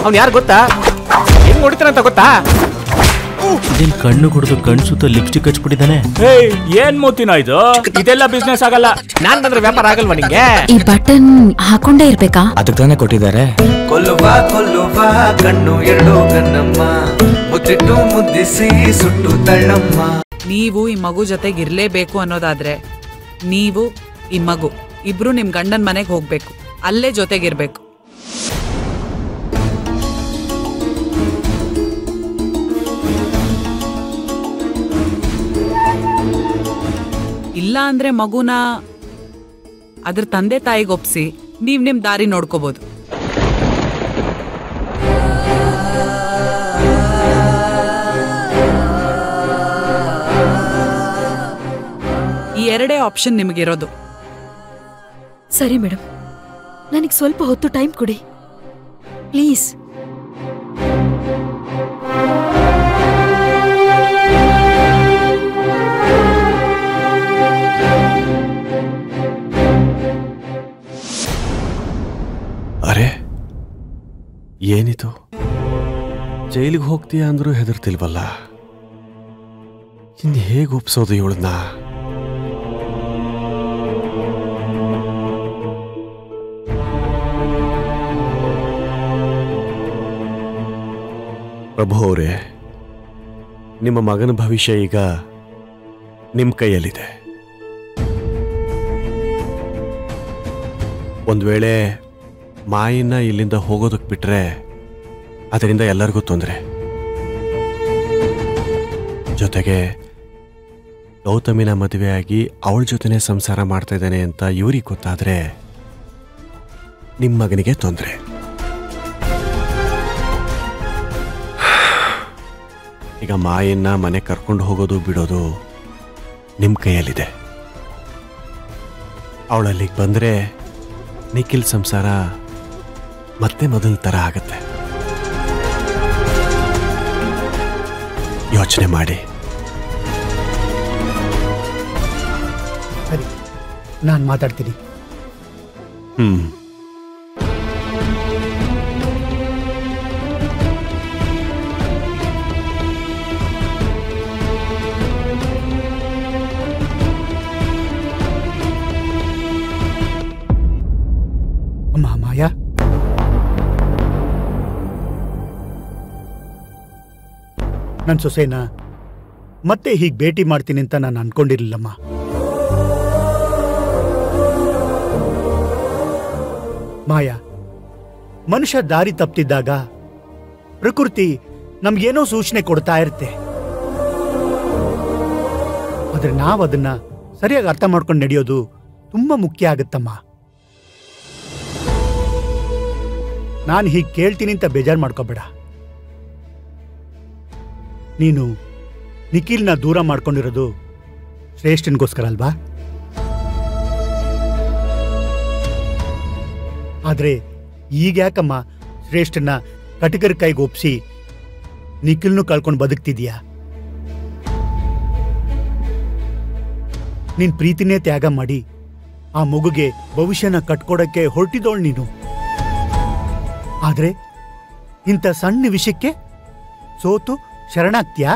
ಅವ್ನು ಯಾರು ಗೊತ್ತಾ? ಹೆಂಗ್ ಹೊಡಿತಾನಂತ ಗೊತ್ತಾ? ಇದೇನ್ ಕಣ್ಣು ಕುಡಿದು ಕಣ್ ಸುತ್ತ ಲಿಪ್ಸ್ಟಿಕ್ ಹಚ್ಬಿಟ್ಟಿದ್ದಾನೆ. ಏನ್ ಮೂತಿನ ಇದು? ಇದೆಲ್ಲ ಬಿಸ್ನೆಸ್ ಆಗಲ್ಲ. ನಾನ್ ಬಂದ್ರೆ ವ್ಯಾಪಾರ ಆಗಲ್ವಾ ನಿಂಗೆ? ಈ ಬಟನ್ ಹಾಕೊಂಡೇ ಇರ್ಬೇಕಾ? ಅದಕ್ಕೆ ತಾನೇ ಕೊಟ್ಟಿದ್ದಾರೆ. ಕೊಲ್ಲುವ ಕಣ್ಣು ಎರಡು ಕಣ್ಣಮ್ಮ, ಮುತ್ತಿಟ್ಟು ಮುದ್ದಿಸಿ ಸುಟ್ಟು ತಳ್ಳಮ್ಮ. ನೀವು ಈ ಮಗು ಜೊತೆಗೆ ಇರ್ಲೇಬೇಕು ಅನ್ನೋದಾದ್ರೆ ನೀವು ಈ ಮಗು ಇಬ್ರು ನಿಮ್ ಗಂಡನ್ ಮನೆಗೆ ಹೋಗ್ಬೇಕು, ಅಲ್ಲೇ ಜೊತೆಗಿರ್ಬೇಕು. ಇಲ್ಲ ಅಂದ್ರೆ ಮಗುನ ಅದ್ರ ತಂದೆ ತಾಯಿಗೆ ಒಪ್ಸಿ ನೀವ್ ನಿಮ್ ದಾರಿ ನೋಡ್ಕೋಬಹುದು. ಈ ಎರಡೇ ಆಪ್ಷನ್ ನಿಮಗಿರೋದು. ಸರಿ ಮೇಡಮ್, ನನಗೆ ಸ್ವಲ್ಪ ಹೊತ್ತು ಟೈಮ್ ಕೊಡಿ ಪ್ಲೀಸ್. ಅರೆ ಏನಿದು, ಜೈಲಿಗೆ ಹೋಗ್ತೀಯ ಅಂದ್ರೂ ಹೆದರ್ತಿಲ್ವಲ್ಲ. ಇನ್ನು ಹೇಗೆ ಒಪ್ಸೋದು ಇವಳನ್ನ? ಪ್ರಭು ಅವರೇ, ನಿಮ್ಮ ಮಗನ ಭವಿಷ್ಯ ಈಗ ನಿಮ್ಮ ಕೈಯಲ್ಲಿದೆ. ಒಂದು ವೇಳೆ ಮಾಯಿನ ಇಲ್ಲಿಂದ ಹೋಗೋದಕ್ಕೆ ಬಿಟ್ರೆ ಅದರಿಂದ ಎಲ್ಲರಿಗೂ ತೊಂದರೆ. ಜೊತೆಗೆ ಗೌತಮಿನ ಮದುವೆಯಾಗಿ ಅವಳ ಜೊತೆನೆ ಸಂಸಾರ ಮಾಡ್ತಾ ಇದ್ದಾನೆ ಅಂತ ಇವ್ರಿಗೆ ಗೊತ್ತಾದ್ರೆ ನಿಮ್ಮ ಮಗನಿಗೆ ತೊಂದರೆ. ಈಗ ಮಾಯನ್ನ ಮನೆ ಕರ್ಕೊಂಡು ಹೋಗೋದು ಬಿಡೋದು ನಿಮ್ಮ ಕೈಯಲ್ಲಿದೆ. ಅವಳಲ್ಲಿಗೆ ಬಂದರೆ ನಿಖಿಲ್ ಸಂಸಾರ ಮತ್ತೆ ಮೊದಲ ಥರ ಆಗತ್ತೆ. ಯೋಚನೆ ಮಾಡಿ. ಸರಿ, ನಾನು ಮಾತಾಡ್ತೀನಿ. ಅಮ್ಮ ಮಾಯಾ, ನನ್ನ ಸೊಸೆನ ಮತ್ತೆ ಹೀಗೆ ಭೇಟಿ ಮಾಡ್ತೀನಿ ಅಂತ ನಾನು ಅನ್ಕೊಂಡಿರ್ಲಿಲ್ಲಮ್ಮ. ಮಾಯಾ, ಮನುಷ್ಯ ದಾರಿ ತಪ್ಪಿದ್ದಾಗ ಪ್ರಕೃತಿ ನಮ್ಗೇನೋ ಸೂಚನೆ ಕೊಡ್ತಾ ಇರುತ್ತೆ. ಆದ್ರೆ ನಾವು ಅದನ್ನ ಸರಿಯಾಗಿ ಅರ್ಥ ಮಾಡ್ಕೊಂಡು ನಡೆಯೋದು ತುಂಬಾ ಮುಖ್ಯ ಆಗುತ್ತಮ್ಮ. ನಾನು ಹೀಗೆ ಕೇಳ್ತೀನಿ ಅಂತ ಬೇಜಾರು ಮಾಡ್ಕೋಬೇಡ. ನೀನು ನಿಖಿಲ್ನ ದೂರ ಮಾಡ್ಕೊಂಡಿರೋದು ಶ್ರೇಷ್ಠನ್ಗೋಸ್ಕರ ಅಲ್ವಾ? ಆದ್ರೆ ಈಗ ಯಾಕಮ್ಮ ಶ್ರೇಷ್ಠನ ಕಟಕರ ಕೈಗೆ ಒಪ್ಸಿ ನಿಖಿಲ್ನು ಕಳ್ಕೊಂಡು ಬದುಕ್ತಿದ್ಯಾ? ನಿನ್ ಪ್ರೀತಿನೇ ತ್ಯಾಗ ಮಾಡಿ ಆ ಮಗುಗೆ ಭವಿಷ್ಯನ ಕಟ್ಕೊಡಕ್ಕೆ ಹೊರಟಿದೋಳು ನೀನು. ಆದ್ರೆ ಇಂಥ ಸಣ್ಣ ವಿಷಯಕ್ಕೆ ಸೋತು ಶರಣಾಗ್ತೀಯಾ?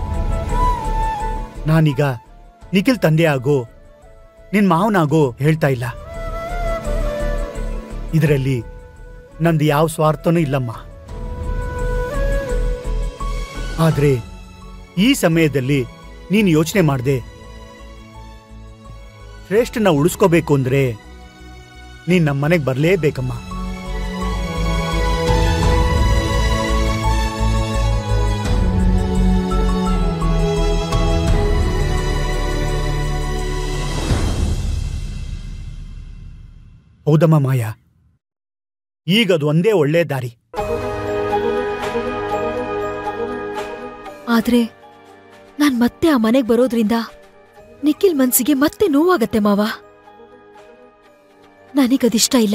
ನಾನೀಗ ನಿಖಿಲ್ ತಂದೆ ಆಗೋ ನಿನ್ ಮಾವನಾಗೋ ಹೇಳ್ತಾ ಇಲ್ಲ. ಇದರಲ್ಲಿ ನಂದು ಯಾವ ಸ್ವಾರ್ಥನೂ ಇಲ್ಲಮ್ಮ. ಆದ್ರೆ ಈ ಸಮಯದಲ್ಲಿ ನೀನು ಯೋಚನೆ ಮಾಡದೆ ಶ್ರೇಷ್ಠನ ಉಳಿಸ್ಕೋಬೇಕು ಅಂದ್ರೆ ನೀನ್ ನಮ್ಮ ಮನೆಗೆ ಬರಲೇಬೇಕಮ್ಮ. ಹೌದಮ್ಮ ಮಾಯಾ, ಈಗದು ಒಂದೇ ಒಳ್ಳೆ ದಾರಿ. ಆದ್ರೆ ನಾನ್ ಮತ್ತೆ ಆ ಮನೆಗೆ ಬರೋದ್ರಿಂದ ನಿಖಿಲ್ ಮನ್ಸಿಗೆ ಮತ್ತೆ ನೋವಾಗತ್ತೆ ಮಾವ. ನನಗದಿಷ್ಟ ಇಲ್ಲ.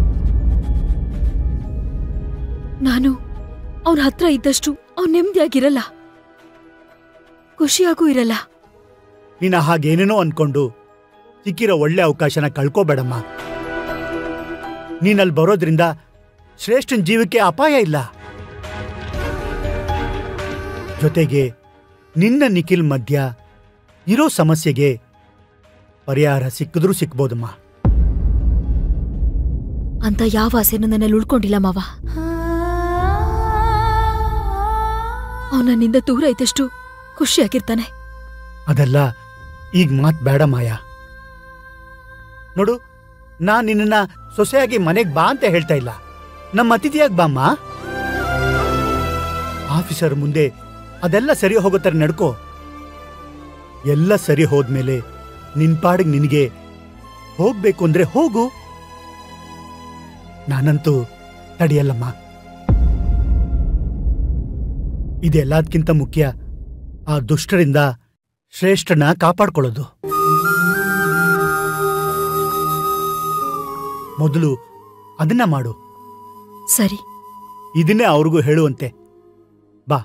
ನಾನು ಅವನ ಹತ್ರ ಇದ್ದಷ್ಟು ಅವ್ನು ನೆಮ್ಮದಿಯಾಗಿರಲ್ಲ, ಖುಷಿಯಾಗೂ ಇರಲ್ಲ. ನೀನ ಹಾಗೇನೇನೋ ಅನ್ಕೊಂಡು ಸಿಕ್ಕಿರೋ ಒಳ್ಳೆ ಅವಕಾಶನ ಕಳ್ಕೋಬೇಡಮ್ಮ. ನೀನಲ್ಲಿ ಬರೋದ್ರಿಂದ ಶ್ರೇಷ್ಠನ್ ಜೀವಕ್ಕೆ ಅಪಾಯ ಇಲ್ಲ. ಜೊತೆಗೆ ನಿನ್ನ ನಿಖಿಲ್ ಮಧ್ಯ ಇರೋ ಸಮಸ್ಯೆಗೆ ಪರಿಹಾರ ಸಿಕ್ಕಿದ್ರೂ ಸಿಕ್ಬೋದಮ್ಮ. ಅಂತ ಯಾವ ಆಸೆನೂ ನನ್ನಲ್ಲಿ ಉಳ್ಕೊಂಡಿಲ್ಲ ಮಾವ. ಅವನನ್ನಿಂದ ದೂರ ಇದ್ದಷ್ಟು ಖುಷಿಯಾಗಿರ್ತಾನೆ. ಅದೆಲ್ಲ ಈಗ ಮಾತ್ ಬೇಡ ಮಾಯಾ. ನೋಡು, ನಾನ್ ನಿನ್ನ ಸೊಸೆಯಾಗಿ ಮನೆಗ್ ಬಾ ಅಂತ ಹೇಳ್ತಾ ಇಲ್ಲ, ನಮ್ಮ ಅತಿಥಿಯಾಗಿ ಬಾಮ್ಮ. ಆಫೀಸರ್ ಮುಂದೆ ಅದೆಲ್ಲ ಸರಿ ಹೋಗೋತರ ನಡ್ಕೋ. ಎಲ್ಲ ಸರಿ ಹೋದ್ಮೇಲೆ ನಿನ್ ಪಾಡಿಗೆ ನಿನಗೆ ಹೋಗ್ಬೇಕು ಅಂದ್ರೆ ಹೋಗು. ನಾನಂತೂ ತಡೆಯಲ್ಲಮ್ಮ. ಇದೆಲ್ಲದಕ್ಕಿಂತ ಮುಖ್ಯ ಆ ದುಷ್ಟರಿಂದ ಶ್ರೇಷ್ಠನ ಕಾಪಾಡ್ಕೊಳ್ಳೋದು. ಮೊದಲು ಅದನ್ನ ಮಾಡು. ಸರಿ, ಇದನ್ನೇ ಅವ್ರಿಗೂ ಹೇಳುವಂತೆ. ಬಾ.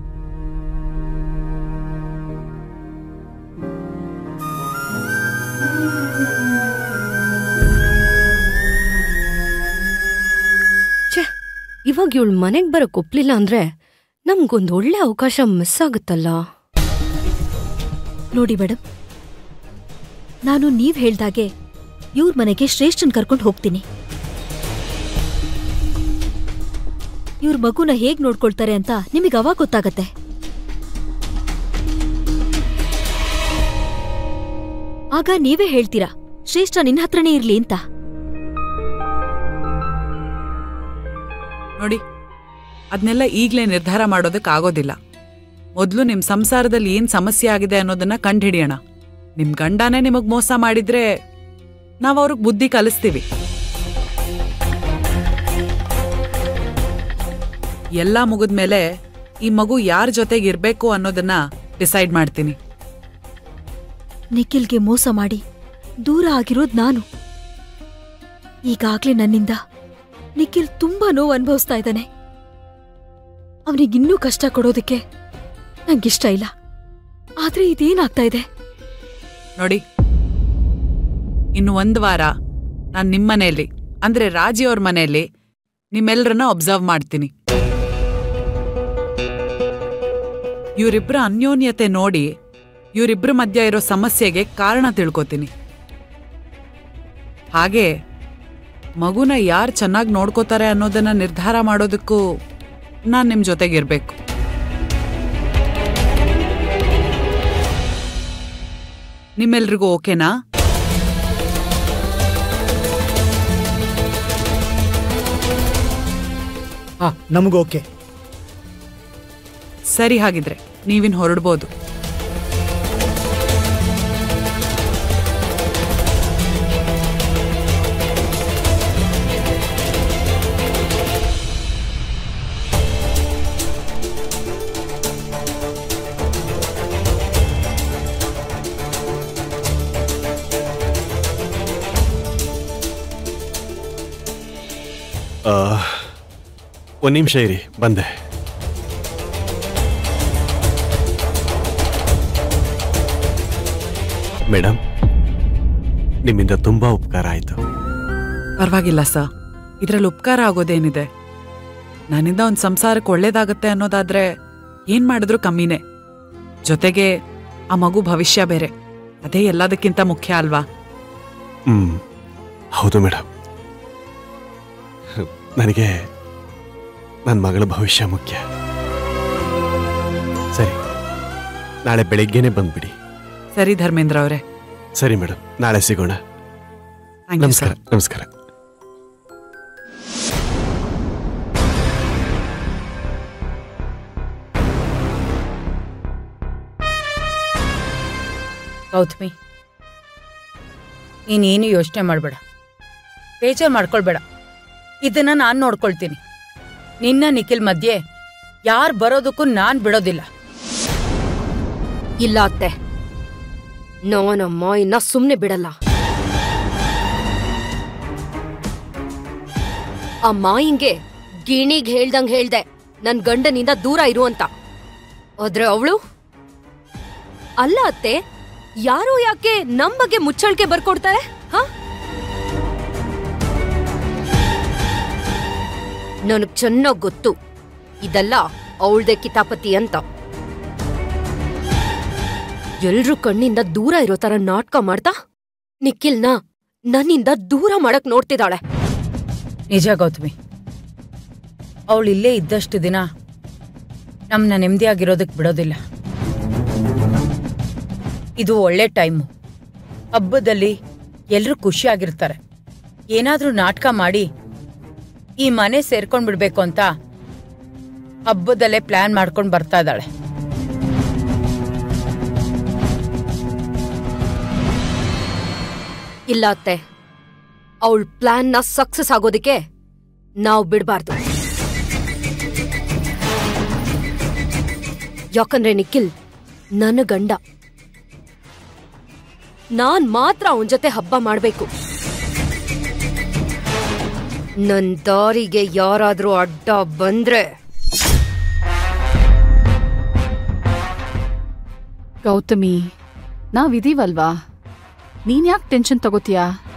ಇವಾಗ ಇವಳು ಮನೆಗ್ ಬರಕ್ ಒಪ್ಲಿಲ್ಲ ಅಂದ್ರೆ ನಮ್ಗೊಂದು ಒಳ್ಳೆ ಅವಕಾಶ ಮಿಸ್ ಆಗುತ್ತಲ್ಲ. ನೋಡಿ ಮೇಡಮ್, ನಾನು ನೀವ್ ಹೇಳ್ದಾಗೆ ಇವ್ರ ಮನೆಗೆ ಶ್ರೇಷ್ಠನ್ ಕರ್ಕೊಂಡು ಹೋಗ್ತೀನಿ. ಇವ್ರ ಮಗುನ ಹೇಗ್ ನೋಡ್ಕೊಳ್ತಾರೆ ಅಂತ ನಿಮಗೆ ಅವಾಗ ಗೊತ್ತಾಗತ್ತೆ. ಆಗ ನೀವೇ ಹೇಳ್ತೀರಾ ಶ್ರೇಷ್ಠ ನಿನ್ನ ಹತ್ರನೇ ಇರ್ಲಿ ಅಂತ. ನೋಡಿ, ಅದನ್ನೆಲ್ಲ ಈಗ್ಲೇ ನಿರ್ಧಾರ ಮಾಡೋದಕ್ಕಾಗೋದಿಲ್ಲ. ಮೊದಲು ನಿಮ್ ಸಂಸಾರದಲ್ಲಿ ಏನ್ ಸಮಸ್ಯೆ ಆಗಿದೆ ಅನ್ನೋದನ್ನ ಕಂಡುಹಿಡಿಯೋಣ. ನಿಮ್ ಗಂಡನೇ ನಿಮಗ್ ಮೋಸ ಮಾಡಿದ್ರೆ ನಾವ್ ಅವ್ರಿಗೆ ಬುದ್ಧಿ ಕಲಿಸ್ತೀವಿ. ಎಲ್ಲ ಮುಗಿದ್ಮೇಲೆ ಈ ಮಗು ಯಾರ ಜೊತೆಗಿರ್ಬೇಕು ಅನ್ನೋದನ್ನ ಡಿಸೈಡ್ ಮಾಡ್ತೀನಿ. ನಿಖಿಲ್ಗೆ ಮೋಸ ಮಾಡಿ ದೂರ ಆಗಿರೋದ್ ನಾನು. ಈಗಾಗ್ಲೇ ನನ್ನಿಂದ ನಿಖಿಲ್ ತುಂಬಾ ನೋವು ಅನುಭವಿಸ್ತಾ ಇದ್ದಾನೆ. ಅವನಿಗಿನ್ನೂ ಕಷ್ಟ ಕೊಡೋದಕ್ಕೆ ನಂಗಿಷ್ಟ ಇಲ್ಲ. ಆದ್ರೆ ಇದೇನಾಗ್ತಾ ಇದೆ ನೋಡಿ, ಇನ್ನು 1 ವಾರ ನಾನು ನಿಮ್ಮನೆಯಲ್ಲಿ ಅಂದ್ರೆ ರಾಜಿಯವ್ರ ಮನೆಯಲ್ಲಿ ನಿಮ್ಮೆಲ್ಲರನ್ನ ಒಬ್ಸರ್ವ್ ಮಾಡ್ತೀನಿ. ಇವರಿಬ್ಬರ ಅನ್ಯೋನ್ಯತೆ ನೋಡಿ ಇವರಿಬ್ಬರ ಮಧ್ಯ ಇರೋ ಸಮಸ್ಯೆಗೆ ಕಾರಣ ತಿಳ್ಕೊತೀನಿ. ಹಾಗೆ ಮಗುನ ಯಾರು ಚೆನ್ನಾಗಿ ನೋಡ್ಕೋತಾರೆ ಅನ್ನೋದನ್ನ ನಿರ್ಧಾರ ಮಾಡೋದಕ್ಕೂ ನಾನು ನಿಮ್ಮ ಜೊತೆಗಿರ್ಬೇಕು. ನಿಮ್ಮೆಲ್ರಿಗೂ ಓಕೆನಾ? ನಮಗೂ ಓಕೆ. ಸರಿ, ಹಾಗಿದ್ರೆ ನೀವಿನ್ ಹೊರಡ್ಬೋದು. ಒಂದು ನಿಮಿಷ ಇರಿ, ಬಂದೆ. ಮೇಡಮ್, ನಿಮ್ಮಿಂದ ತುಂಬಾ ಉಪಕಾರ ಆಯ್ತು. ಪರವಾಗಿಲ್ಲ ಸರ್, ಇದರಲ್ಲಿ ಉಪಕಾರ ಆಗೋದೇನಿದೆ? ನನ್ನಿಂದ ಒಂದು ಸಂಸಾರಕ್ಕೆ ಒಳ್ಳೇದಾಗತ್ತೆ ಅನ್ನೋದಾದ್ರೆ ಏನ್ ಮಾಡಿದ್ರು ಕಮ್ಮಿನೇ. ಜೊತೆಗೆ ಆ ಮಗು ಭವಿಷ್ಯ ಬೇರೆ, ಅದೇ ಎಲ್ಲದಕ್ಕಿಂತ ಮುಖ್ಯ ಅಲ್ವಾ? ಹೌದು ಮೇಡಮ್, ನನಗೆ ನನ್ನ ಮಗಳ ಭವಿಷ್ಯ ಮುಖ್ಯ. ಸರಿ, ನಾಳೆ ಬೆಳಿಗ್ಗೆನೆ ಬಂದ್ಬಿಡಿ. ಸರಿ ಧರ್ಮೇಂದ್ರ ಅವರೇ. ಸರಿ ಮೇಡಮ್, ನಾಳೆ ಸಿಗೋಣ. ನಮಸ್ಕಾರ. ನಮಸ್ಕಾರ. ಗೌತಮಿ, ನೀನೇನು ಯೋಚನೆ ಮಾಡಬೇಡ, ಬೇಜಾರು ಮಾಡ್ಕೊಳ್ಬೇಡ. ಇದನ್ನ ನಾನು ನೋಡ್ಕೊಳ್ತೀನಿ. ನಿನ್ನ ನಿಖಿಲ್ ಮಧ್ಯೆ ಯಾರು ಬರೋದಕ್ಕೂ ನಾನ್ ಬಿಡೋದಿಲ್ಲ. ಇಲ್ಲ ಅತ್ತೆ, ನಾನಮ್ಮ ಇನ್ನ ಸುಮ್ನೆ ಬಿಡಲ್ಲ. ಆ ಮಾಯಿಂಗೆ ಗಿಣಿಗ್ ಹೇಳ್ದಂಗ್ ಹೇಳ್ದೆ ನನ್ ಗಂಡನಿಂದ ದೂರ ಇರು ಅಂತ. ಆದ್ರೆ ಅವಳು ಅಲ್ಲ ಅತ್ತೆ, ಯಾರು ಯಾಕೆ ನಮ್ ಬಗ್ಗೆ ಮುಚ್ಚಳಿಕೆ ಬರ್ಕೊಡ್ತಾರೆ? ಹ, ನನಗ್ ಚೆನ್ನಾಗ್ ಗೊತ್ತು ಇದೆಲ್ಲ ಅವಳ್ದೆ ಕಿತಾಪತಿ ಅಂತ. ಎಲ್ರೂ ಕಣ್ಣಿಂದ ದೂರ ಇರೋ ತರ ನಾಟಕ ಮಾಡ್ತಾ ನಿಖಿಲ್ನ ನನ್ನಿಂದ ದೂರ ಮಾಡಕ್ ನೋಡ್ತಿದ್ದಾಳೆ. ನಿಜ ಗೌತಮಿ, ಅವಳು ಇಲ್ಲೇ ಇದ್ದಷ್ಟು ದಿನ ನಮ್ಮನ್ನ ನೆಮ್ಮದಿಯಾಗಿರೋದಕ್ಕೆ ಬಿಡೋದಿಲ್ಲ. ಇದು ಒಳ್ಳೆ ಟೈಮು. ಹಬ್ಬದಲ್ಲಿ ಎಲ್ಲರೂ ಖುಷಿಯಾಗಿರ್ತಾರೆ. ಏನಾದ್ರೂ ನಾಟಕ ಮಾಡಿ ಈ ಮನೆ ಸೇರ್ಕೊಂಡ್ಬಿಡ್ಬೇಕು ಅಂತ ಹಬ್ಬದಲ್ಲೇ ಪ್ಲಾನ್ ಮಾಡ್ಕೊಂಡು ಬರ್ತಾ ಇದ್ದಾಳೆ. ಇಲ್ಲ ಅತ್ತೆ, ಅವಳ ಪ್ಲಾನ್ನ ಸಕ್ಸಸ್ ಆಗೋದಕ್ಕೆ ನಾವು ಬಿಡಬಾರ್ದು. ಯಾಕಂದ್ರೆ ನಿಖಿಲ್ ನನ್ನ ಗಂಡ. ನಾನ್ ಮಾತ್ರ ಅವನ ಜೊತೆ ಹಬ್ಬ ಮಾಡ್ಬೇಕು. ನನ್ ದಾರಿಗೆ ಯಾರಾದ್ರೂ ಅಡ್ಡ ಬಂದ್ರೆ ಗೌತಮಿ, ನಾವಿದೀವಲ್ವಾ, ನೀನ್ ಯಾಕೆ ಟೆನ್ಷನ್ ತಗೋತೀಯಾ?